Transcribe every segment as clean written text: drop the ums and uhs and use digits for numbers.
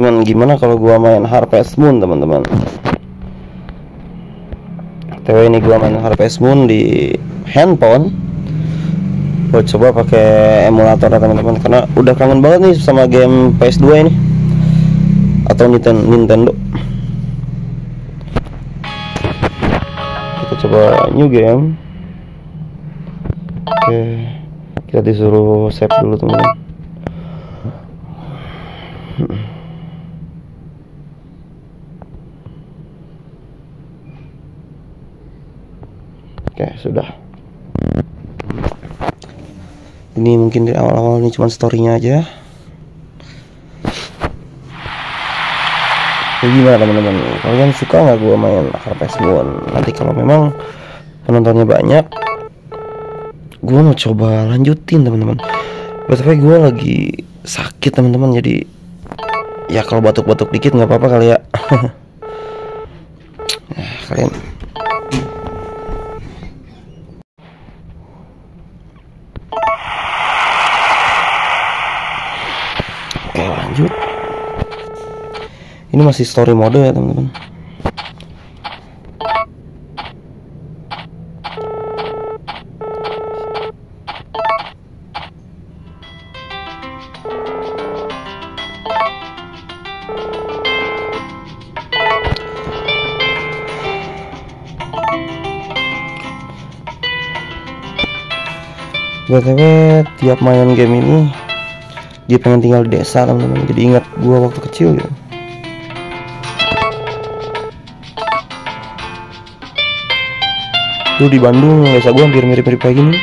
Cuman gimana kalau gua main Harvest Moon, teman-teman? TW ini gua main Harvest Moon di handphone. Gua coba pakai emulator ya, teman-teman, karena udah kangen banget nih sama game PS2 ini atau Nintendo. Kita coba new game. Oke, kita disuruh save dulu, teman-teman. Oke, sudah. Ini mungkin di awal-awal ini cuma story-nya aja. Jadi gimana, teman-teman? Kalian suka nggak gua main Harvest Moon? Nanti kalau memang penontonnya banyak, gua mau coba lanjutin, teman-teman. Tapi gua lagi sakit, teman-teman. Jadi ya kalau batuk-batuk dikit nggak apa-apa kali ya. Kalian oke, lanjut. Ini masih story mode ya, teman-teman. BTW tiap main game ini dia pengen tinggal di desa, teman-teman. Jadi ingat gua waktu kecil gitu. Tuh di Bandung desa gua hampir mirip-mirip kayak gini.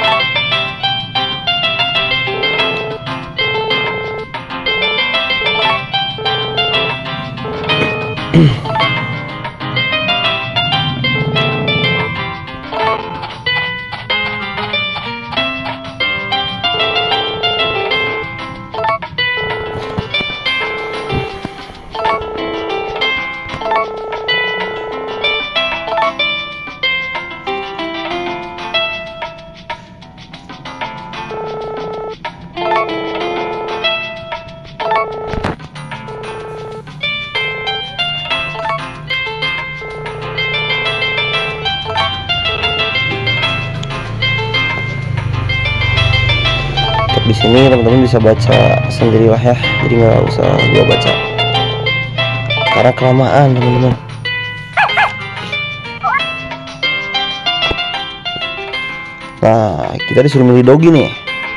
Di sini teman-teman bisa baca sendirilah ya, jadi nggak usah gua baca karena kelamaan, teman-teman. Nah, kita disuruh milih dogi nih.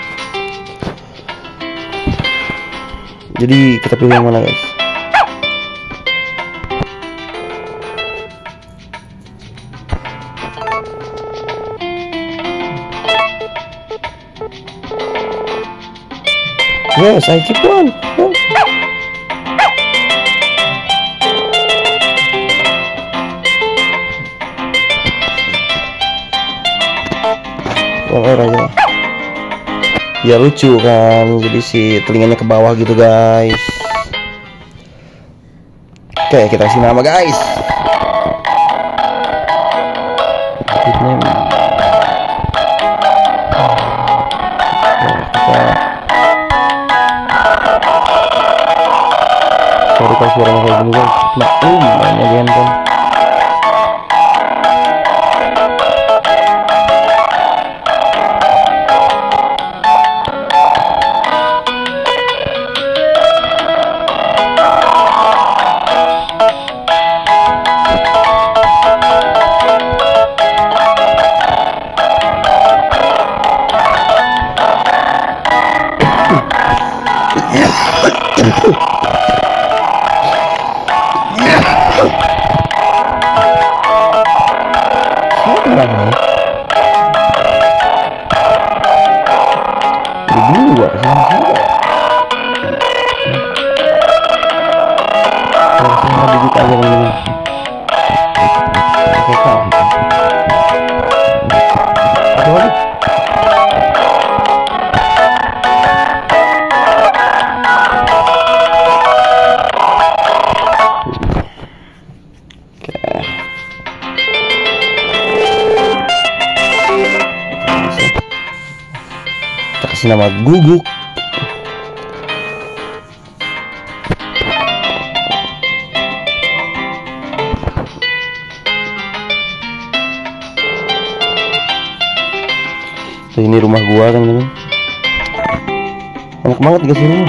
Jadi kita pilih yang mana, guys? Yes, I keep one. Yes. Aja. Ya lucu kan, jadi si telinganya ke bawah gitu, guys. Oke, kita kasih nama, guys. Sorry kalau suaranya kayak gini, guys. Mainnya di handphone. Kasih nama Guguk. Tuh ini rumah gua teman-teman. Enak banget guys ini.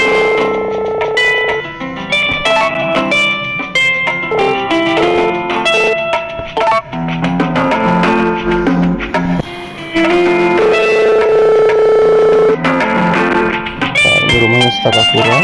Nah, ini rumahnya Takakura.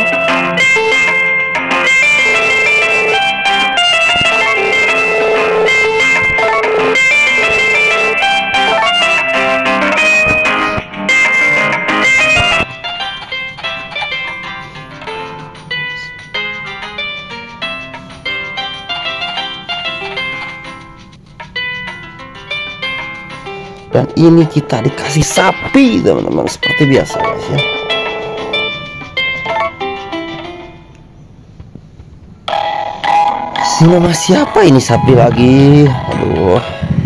Dan ini kita dikasih sapi teman-teman, seperti biasa guys ya. Si nama siapa ini sapi lagi? Aduh.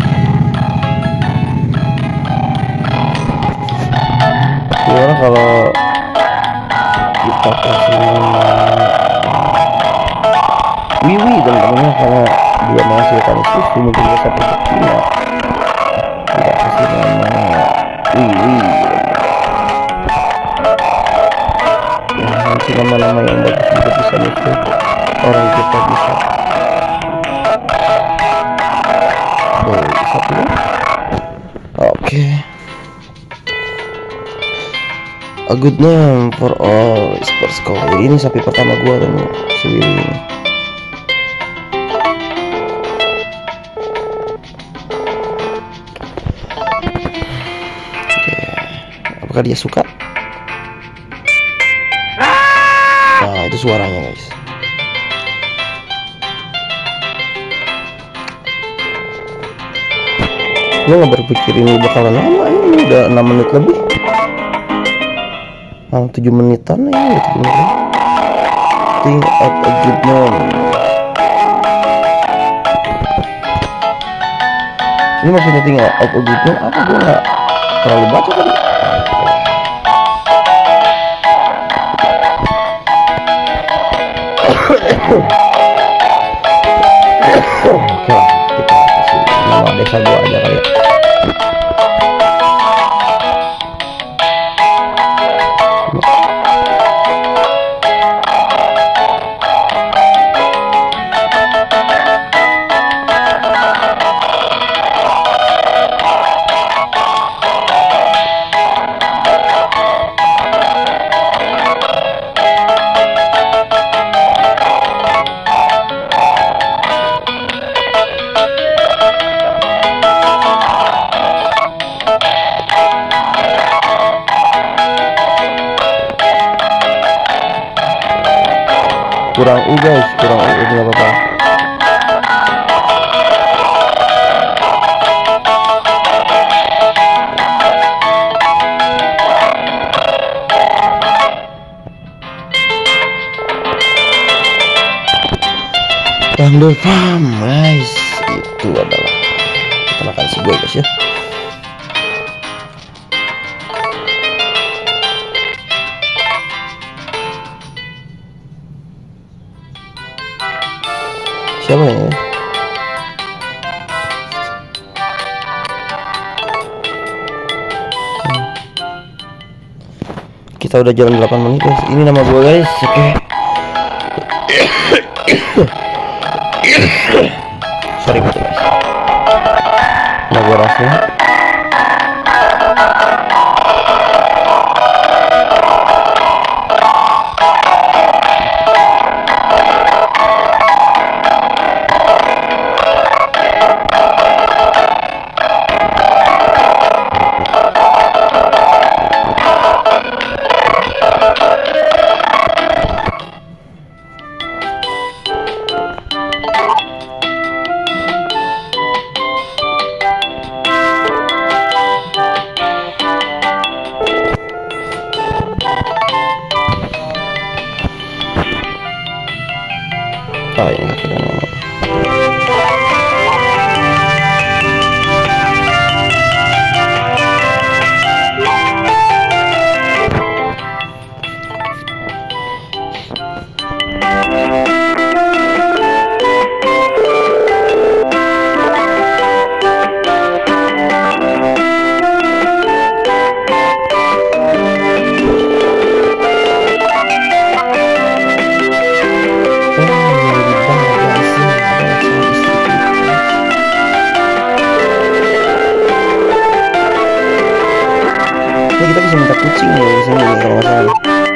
Gimana kalau kita kasih nama Wiwi teman-teman, karena dia menghasilkan susu, mungkin dia sapi betina. Kita kasih nama Wiwi. Ya, nanti nama-nama yang bagus juga bisa nyusul orang kita bisa. Oh, satu. Oke. A good name for all sports school. Ini sapi pertama gua dan si Wiwi ini. Apakah dia suka? Nah, itu suaranya guys. Gue gak berpikir ini bakalan lama, ini udah 6 menit lebih. 7 menitan ya, udah 7 menit. Think of a good name. Ini maksudnya think of a good name apa? Gue gak terlalu baca tadi. Oke lah, kita kasih nama desa gua aja kali ya. Kurang U guys, kurang U, nggak apa-apa. Thunder Farm guys, itu adalah ketenakan si gue guys ya. Siapa ini? Kita udah jalan 8 menit guys. Ini nama gua guys. Oke. Sorry betul guys. Nama gua Rasul. Oh ini sudah nama. kucing nih di sini kalau nggak salah.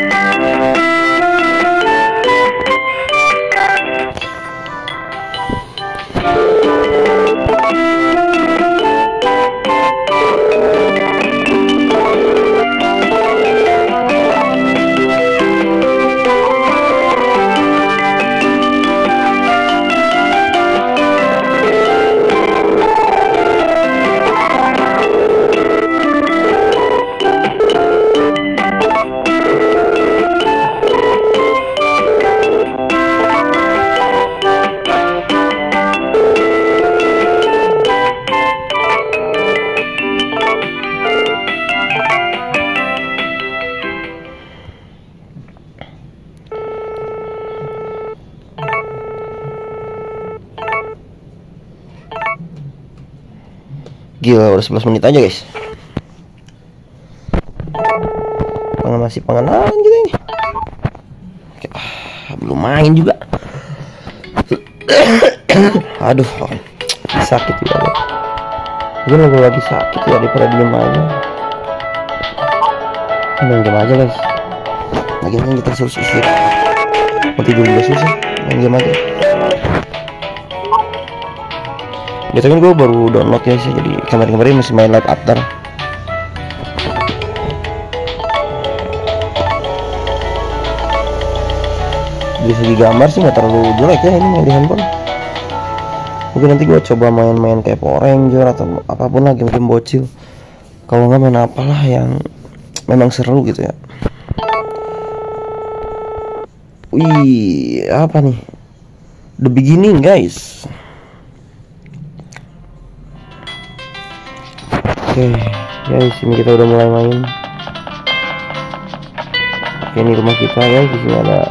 Gila, udah 11 menit aja guys. Masih pengenalan gitu ini. Belum main juga. Aduh, sakit ya. Gue lagi sakit ya, daripada diem aja. Main game aja guys. Lagi kan kita susah istirahat. Mau tidur juga susah. Main game aja. Biasanya kan gue baru download ya sih, jadi kemarin masih main live after. Dari segi gambar sih nggak terlalu jelek ya ini main di handphone. Mungkin nanti gue coba main-main kayak Power Ranger atau apapun lah, game-game bocil. Kalau nggak main apalah yang memang seru gitu ya. Wih, apa nih? The Beginning guys. Oke, guys, ini kita udah mulai main. Oke, ini rumah kita guys, di sini ada.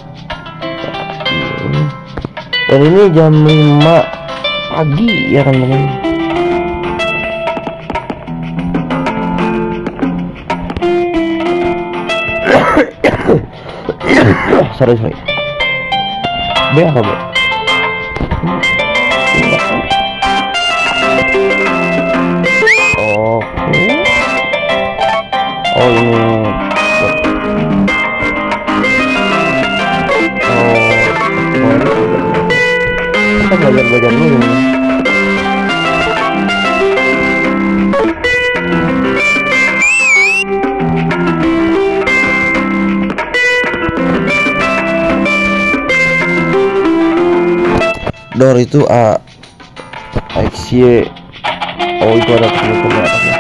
Dan ini jam 5 pagi ya kan teman. Sorry. B apa B? Oke. Oh ini. Kita belajar dulu ini. Door itu A, X, Y. Oh itu ada tulisan di atasnya.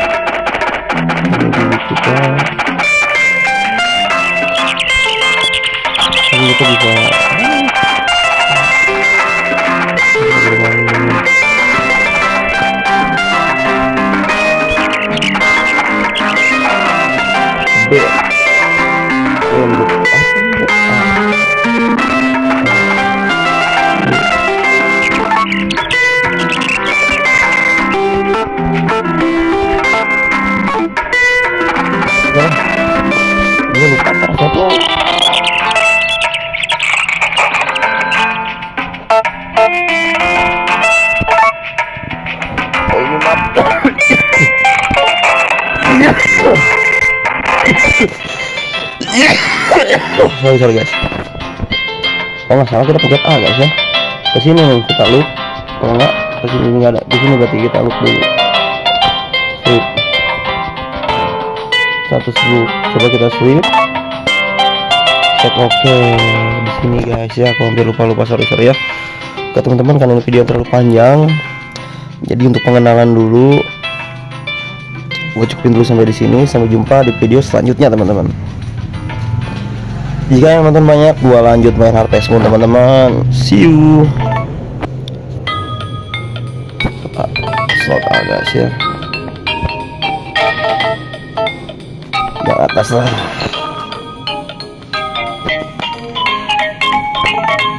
Jadi kita bisa B. Gue lupa satu. Oh ini map. Sorry guys. Kalau nggak salah kita pencet A guys ya. Kesini nih kita loop. Kalau nggak kesini nggak ada. Di sini berarti kita loop dulu. Sleep. Satu sleep. Coba kita sleep. Check oke. Di sini guys ya. Kalau hampir lupa sorry ya. Ke teman-teman karena ini video terlalu panjang. Jadi untuk pengenalan dulu, gue cukupin dulu sampai di sini. Sampai jumpa di video selanjutnya teman-teman. Jika yang nonton banyak, gua lanjut main Harvest Moon teman-teman. See you. Slot A guys ya. Yang atas lah.